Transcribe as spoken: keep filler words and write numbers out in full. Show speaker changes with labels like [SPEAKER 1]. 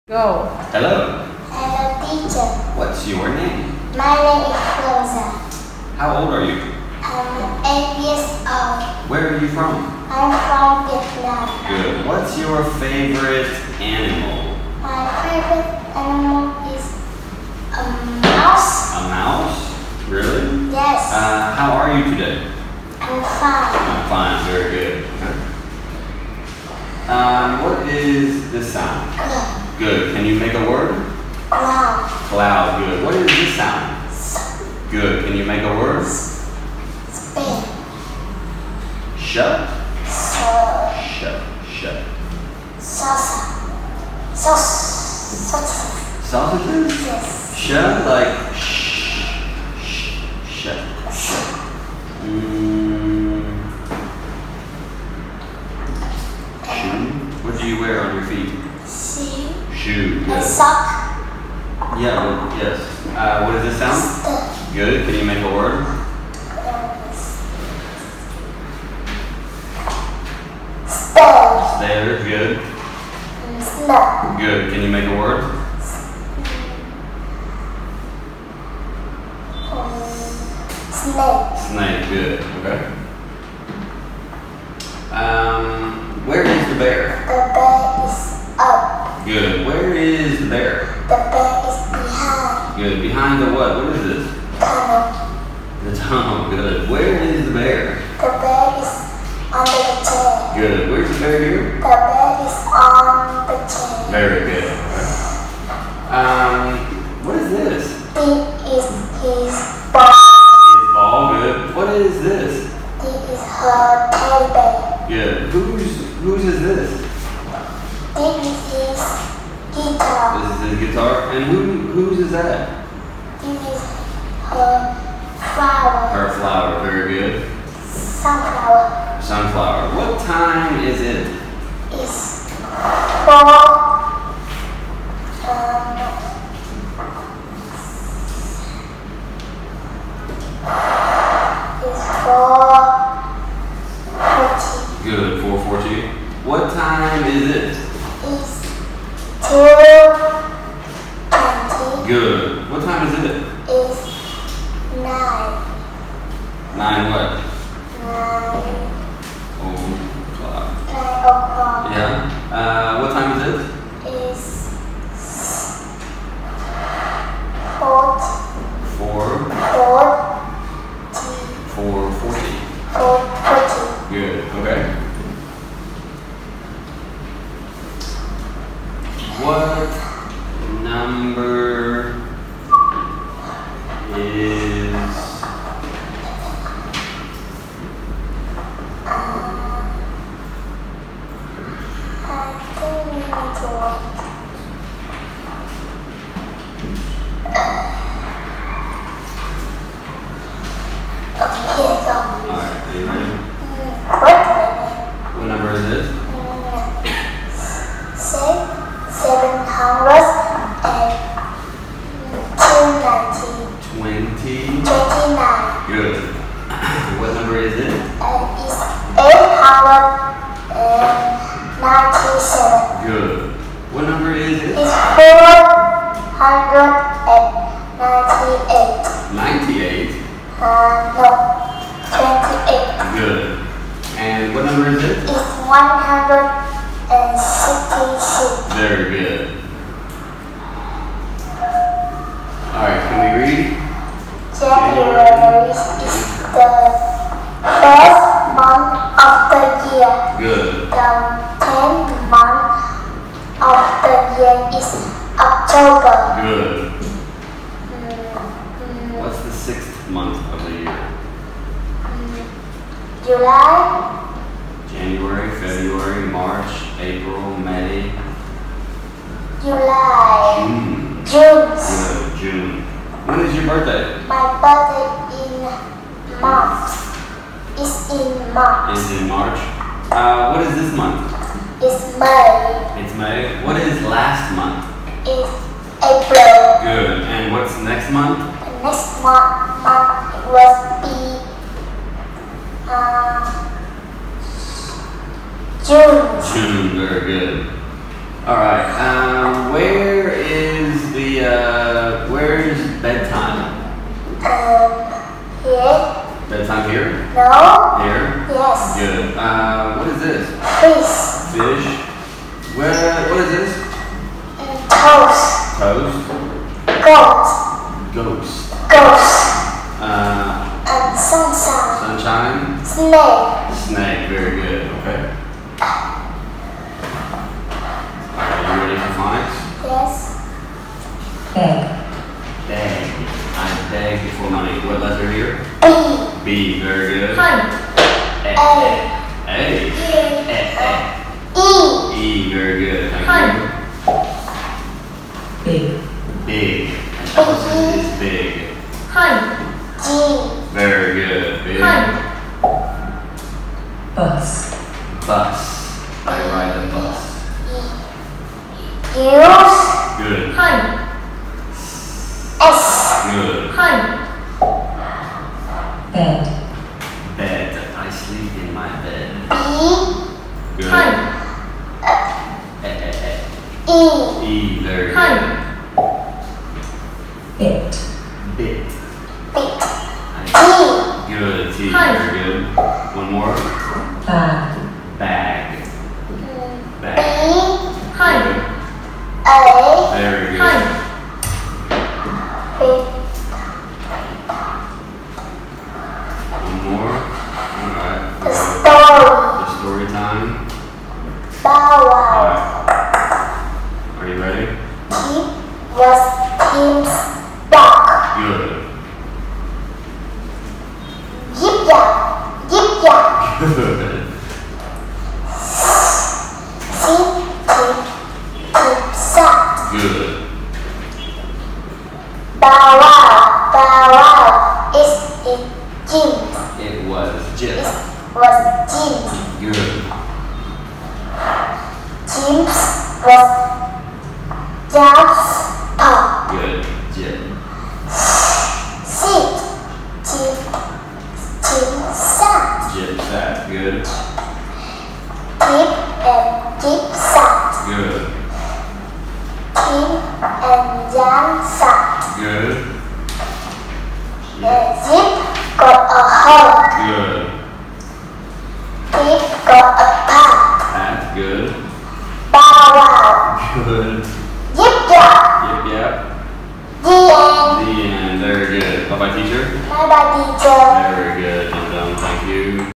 [SPEAKER 1] Go.
[SPEAKER 2] Hello.
[SPEAKER 3] Hello, teacher.
[SPEAKER 2] What's your name?
[SPEAKER 3] My name is Phuong.
[SPEAKER 2] How old are you?
[SPEAKER 3] I'm eight years old.
[SPEAKER 2] Where are you from?
[SPEAKER 3] I'm from Vietnam.
[SPEAKER 2] Good. What's your favorite animal?
[SPEAKER 3] My favorite animal is a mouse.
[SPEAKER 2] A mouse? Really?
[SPEAKER 3] Yes.
[SPEAKER 2] Uh, how are you today?
[SPEAKER 3] I'm fine.
[SPEAKER 2] I'm fine. Very good. Okay. Um, what is this sound?
[SPEAKER 3] Cloud.
[SPEAKER 2] Good. Can you make a word?
[SPEAKER 3] Cloud.
[SPEAKER 2] Cloud. Good. What is this sound? Good. Can you make a word?
[SPEAKER 3] Spin.
[SPEAKER 2] Shut.
[SPEAKER 3] So.
[SPEAKER 2] Shut. Shut.
[SPEAKER 3] Salsa. Sauce. Sauce.
[SPEAKER 2] Sausages?
[SPEAKER 3] Yes.
[SPEAKER 2] Shut like shh. Shh. Shut. Mm. Shoe. What do you wear on your feet?
[SPEAKER 3] Shoe.
[SPEAKER 2] Shoe.
[SPEAKER 3] And
[SPEAKER 2] Good.
[SPEAKER 3] sock.
[SPEAKER 2] Yeah. Well, yes. Uh, what does this sound?
[SPEAKER 3] Step.
[SPEAKER 2] Good. Can you make a word?
[SPEAKER 3] Step.
[SPEAKER 2] There. Good.
[SPEAKER 3] Snap.
[SPEAKER 2] Good. Can you make a word?
[SPEAKER 3] Snake.
[SPEAKER 2] Snake. Good. Okay. Um, where is the bear?
[SPEAKER 3] The bear is up.
[SPEAKER 2] Good. Where is the bear?
[SPEAKER 3] The bear is behind.
[SPEAKER 2] Good. Behind the what? What is this?
[SPEAKER 3] Tunnel.
[SPEAKER 2] The tunnel. Good. Where is the bear?
[SPEAKER 3] The bear is under the chair.
[SPEAKER 2] Good. Where's the bear here?
[SPEAKER 3] The bear is on the chair.
[SPEAKER 2] Very good. Okay. Um, what is this?
[SPEAKER 3] This is his ball.
[SPEAKER 2] His ball. Good. What is this?
[SPEAKER 3] This is her teddy bear.
[SPEAKER 2] Good. Whose whose is this?
[SPEAKER 3] This is his guitar.
[SPEAKER 2] This is his guitar. And who whose is that?
[SPEAKER 3] This is her flower.
[SPEAKER 2] Her flower. Very good.
[SPEAKER 3] Sunflower.
[SPEAKER 2] Sunflower. What time is it?
[SPEAKER 3] Is four. Um, is four forty.
[SPEAKER 2] Good. four forty. What time is it?
[SPEAKER 3] Is two twenty.
[SPEAKER 2] Good. What time is it?
[SPEAKER 3] Is nine.
[SPEAKER 2] Nine what?
[SPEAKER 3] Nine.
[SPEAKER 2] O'clock.
[SPEAKER 3] Nine o'clock.
[SPEAKER 2] Yeah. Uh, what time is it?
[SPEAKER 3] Is four.
[SPEAKER 2] Four.
[SPEAKER 3] Four.
[SPEAKER 2] Four forty.
[SPEAKER 3] Four forty.
[SPEAKER 2] Good. Okay. What number is
[SPEAKER 3] I think we need to walk. Okay, here we go.
[SPEAKER 2] Alright, are you ready?
[SPEAKER 3] What?
[SPEAKER 2] What number is it?
[SPEAKER 3] Six, seven hundred and two ninety.
[SPEAKER 2] Twenty.
[SPEAKER 3] Twenty-nine.
[SPEAKER 2] Good. What number is it?
[SPEAKER 3] And it's eight hundred and ninety-seven.
[SPEAKER 2] Good. What number is it?
[SPEAKER 3] It's four hundred and ninety-eight.
[SPEAKER 2] Ninety-eight.
[SPEAKER 3] Uh, no, twenty-eight.
[SPEAKER 2] Good. And what number is it?
[SPEAKER 3] It's one hundred and sixty-six.
[SPEAKER 2] Very good. Alright, can we read?
[SPEAKER 3] January is the first month of the year.
[SPEAKER 2] Good.
[SPEAKER 3] The tenth month of the year is October.
[SPEAKER 2] Good.
[SPEAKER 3] Mm,
[SPEAKER 2] What's the sixth month of the year?
[SPEAKER 3] mm, July,
[SPEAKER 2] January, February, March, April, May,
[SPEAKER 3] July,
[SPEAKER 2] June.
[SPEAKER 3] June.
[SPEAKER 2] Good. June. When is your birthday?
[SPEAKER 3] My birthday in March. Is in March.
[SPEAKER 2] Is in March. Uh, what is this month?
[SPEAKER 3] It's May.
[SPEAKER 2] It's May. What is last month?
[SPEAKER 3] It's April.
[SPEAKER 2] Good. And what's next month?
[SPEAKER 3] The next month, month will be uh, June.
[SPEAKER 2] June. Very good. Alright, um, where is the, uh, where's bedtime?
[SPEAKER 3] Um, here.
[SPEAKER 2] Bedtime here?
[SPEAKER 3] No.
[SPEAKER 2] Here?
[SPEAKER 3] Yes.
[SPEAKER 2] Good. Uh, what is this?
[SPEAKER 3] Fish.
[SPEAKER 2] Fish? Where, what is this?
[SPEAKER 3] And toast.
[SPEAKER 2] Toast?
[SPEAKER 3] Goat.
[SPEAKER 2] Ghost.
[SPEAKER 3] Ghost.
[SPEAKER 2] Uh,
[SPEAKER 3] And sunshine.
[SPEAKER 2] sunshine?
[SPEAKER 3] Snake.
[SPEAKER 2] Snake, very good, okay. Are you ready for phonics?
[SPEAKER 3] Yes.
[SPEAKER 1] Beg.
[SPEAKER 2] Beg. I beg for money. What letter here?
[SPEAKER 3] B.
[SPEAKER 2] B, very good.
[SPEAKER 1] Hun.
[SPEAKER 2] A.
[SPEAKER 3] A.
[SPEAKER 2] A. A.
[SPEAKER 3] E.
[SPEAKER 2] E, very good. Thank
[SPEAKER 1] Hun.
[SPEAKER 2] you.
[SPEAKER 1] Big.
[SPEAKER 2] Big. An elephant is big.
[SPEAKER 1] Hun.
[SPEAKER 3] G.
[SPEAKER 2] Very good. Big.
[SPEAKER 1] Hun. Bus.
[SPEAKER 2] Bus. I ride a bus.
[SPEAKER 3] Use.
[SPEAKER 2] Good.
[SPEAKER 1] Hun.
[SPEAKER 3] S.
[SPEAKER 2] Good.
[SPEAKER 1] Hun. Bed.
[SPEAKER 2] Bed. I sleep in my bed.
[SPEAKER 3] B.
[SPEAKER 2] Good.
[SPEAKER 1] Hun.
[SPEAKER 2] E. E.
[SPEAKER 3] E.
[SPEAKER 2] E. E, very good.
[SPEAKER 1] Hun. Bit.
[SPEAKER 2] Bit.
[SPEAKER 3] Bit.
[SPEAKER 2] I-
[SPEAKER 3] T.
[SPEAKER 2] Good. T.
[SPEAKER 1] Hi.
[SPEAKER 2] Very good. One more.
[SPEAKER 1] Bag.
[SPEAKER 2] Bag.
[SPEAKER 3] B.
[SPEAKER 2] Bag.
[SPEAKER 1] Hun.
[SPEAKER 3] A.
[SPEAKER 2] Very good.
[SPEAKER 1] Hun.
[SPEAKER 3] B.
[SPEAKER 2] One more. Alright.
[SPEAKER 3] The story.
[SPEAKER 2] The story time.
[SPEAKER 3] Bow Wow.
[SPEAKER 2] Alright. Are you ready?
[SPEAKER 3] Kid was Tim's dog.
[SPEAKER 2] Good.
[SPEAKER 3] Yip yap. Yip yap.
[SPEAKER 2] Good.
[SPEAKER 3] Sit. Tip. Tip. Sat.
[SPEAKER 2] Good.
[SPEAKER 3] Bow Wow. Bow Wow. Is it Jim?
[SPEAKER 2] It was Jim.
[SPEAKER 3] It was Jim.
[SPEAKER 2] Good.
[SPEAKER 3] Jim's was Job's pop.
[SPEAKER 2] Good. Jim.
[SPEAKER 3] Sit. Jim. Jim sat.
[SPEAKER 2] Jim sat. Good.
[SPEAKER 3] Tip and Tip sat.
[SPEAKER 2] Good.
[SPEAKER 3] Tim and Giang sat.
[SPEAKER 2] Good.
[SPEAKER 3] The Zip got a hug.
[SPEAKER 2] Good.
[SPEAKER 3] Tip got a pat.
[SPEAKER 2] Pat. Good.
[SPEAKER 3] Bow Wow.
[SPEAKER 2] Good.
[SPEAKER 3] Yip yap.
[SPEAKER 2] Yep, yep.
[SPEAKER 3] The end.
[SPEAKER 2] The end. Very good. Bye bye, teacher.
[SPEAKER 3] Bye bye, teacher.
[SPEAKER 2] Very good. Dum dum. Thank you.